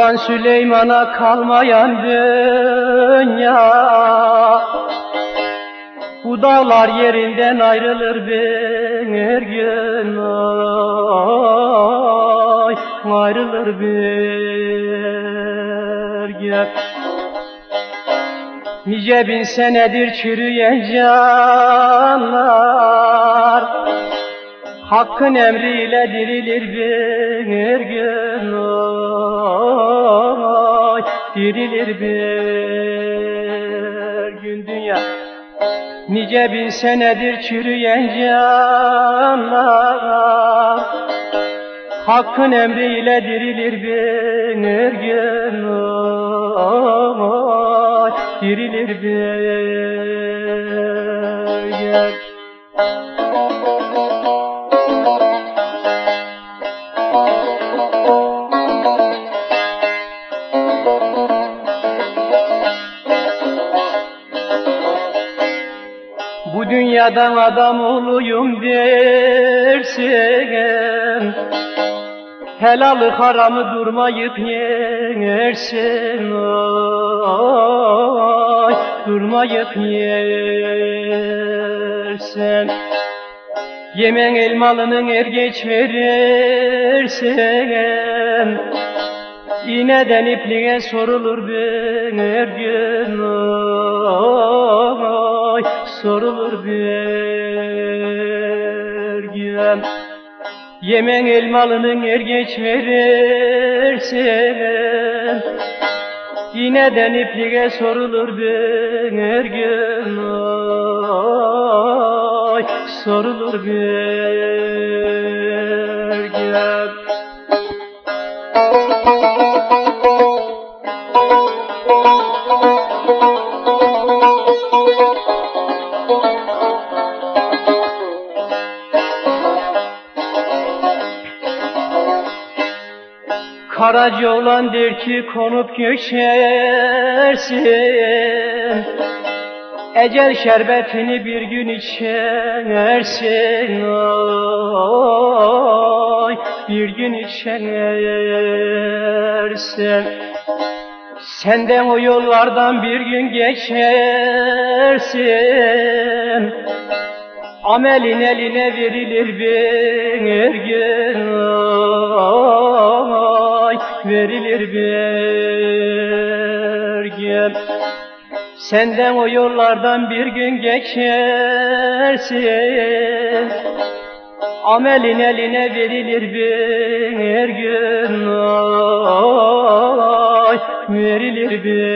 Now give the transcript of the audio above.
Sultan Süleyman'a kalmayan dünya, bu dağlar yerinden ayrılır bir gün, ay, ayrılır bir gün. Nice bin senedir çürüyen canlar, Hakkın emriyle dirilir bir gün, ay, dirilir bir gün dünya. Nice bin senedir çürüyen canlar, Hakkın emriyle dirilir bir gün, ay, dirilir bir gün. Bu dünyadan adam oluyum dersin, helalı haramı durmayıp yersin, ay, durmayıp yersin. Yemen elmalının er geç verirsin, İğneden ipliğe sorulur bir gün, ay, sorulur bir gün. Yemen elmalının er geç verirsin, İğneden ipliğe sorulur bir gün, ay, sorulur bir gün. Karaca olan der ki konup göçersin, ecel şerbetini bir gün içersin, ay, bir gün içersin. Senden o yollardan bir gün geçersin, amelin eline verilir bir gün, ay, verilir bir gün. Senden o yollardan bir gün geçersin, amelin eline verilir bir gün, ay, verilir bir